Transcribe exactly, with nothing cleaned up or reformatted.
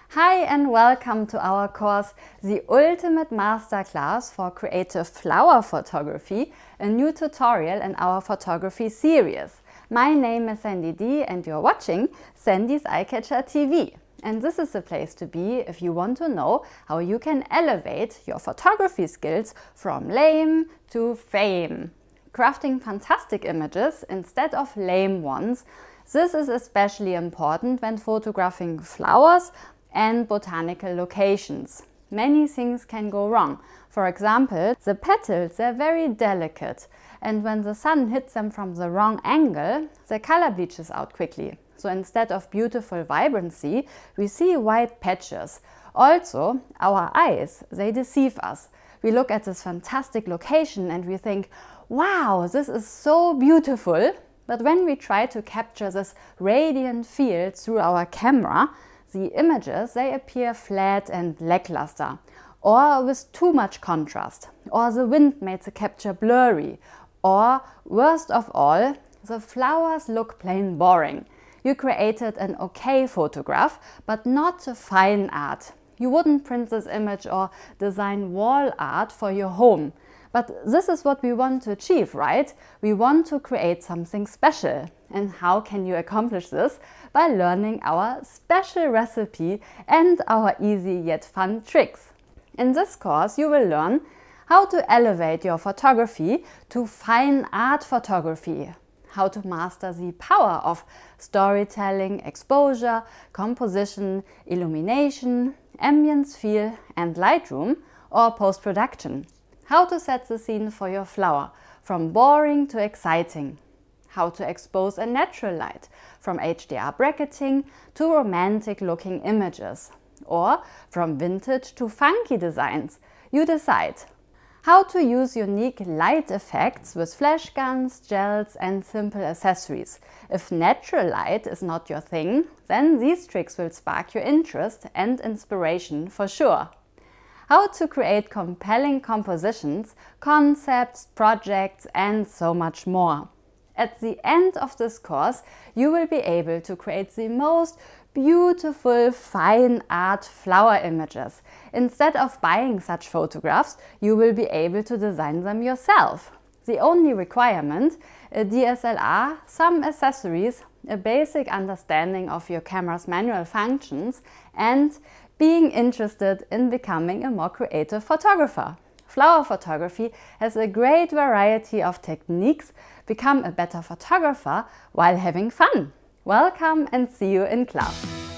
Hi and welcome to our course, The Ultimate Masterclass for Creative Flower Photography, a new tutorial in our photography series. My name is Sandy D and you're watching Sandy's Eyecatcher T V. And this is the place to be if you want to know how you can elevate your photography skills from lame to fame. Crafting fantastic images instead of lame ones. This is especially important when photographing flowers and botanical locations. Many things can go wrong. For example, the petals are very delicate, and when the sun hits them from the wrong angle, the color bleaches out quickly. So instead of beautiful vibrancy, we see white patches. Also, our eyes, they deceive us. We look at this fantastic location and we think, wow, this is so beautiful. But when we try to capture this radiant field through our camera, the images, they appear flat and lackluster, or with too much contrast, or the wind made the capture blurry, or worst of all, the flowers look plain boring. You created an okay photograph, but not a fine art. You wouldn't print this image or design wall art for your home. But this is what we want to achieve, right? We want to create something special. And how can you accomplish this? By learning our special recipe and our easy yet fun tricks. In this course, you will learn how to elevate your photography to fine art photography, how to master the power of storytelling, exposure, composition, illumination, ambience, feel and Lightroom, or post-production. How to set the scene for your flower, from boring to exciting. How to expose a natural light, from H D R bracketing to romantic looking images. Or from vintage to funky designs. You decide. How to use unique light effects with flash guns, gels and simple accessories. If natural light is not your thing, then these tricks will spark your interest and inspiration for sure. How to create compelling compositions, concepts, projects and so much more. At the end of this course, you will be able to create the most beautiful fine art flower images. Instead of buying such photographs, you will be able to design them yourself. The only requirement, a D S L R, some accessories, a basic understanding of your camera's manual functions and being interested in becoming a more creative photographer. Flower photography has a great variety of techniques. Become a better photographer while having fun. Welcome and see you in class.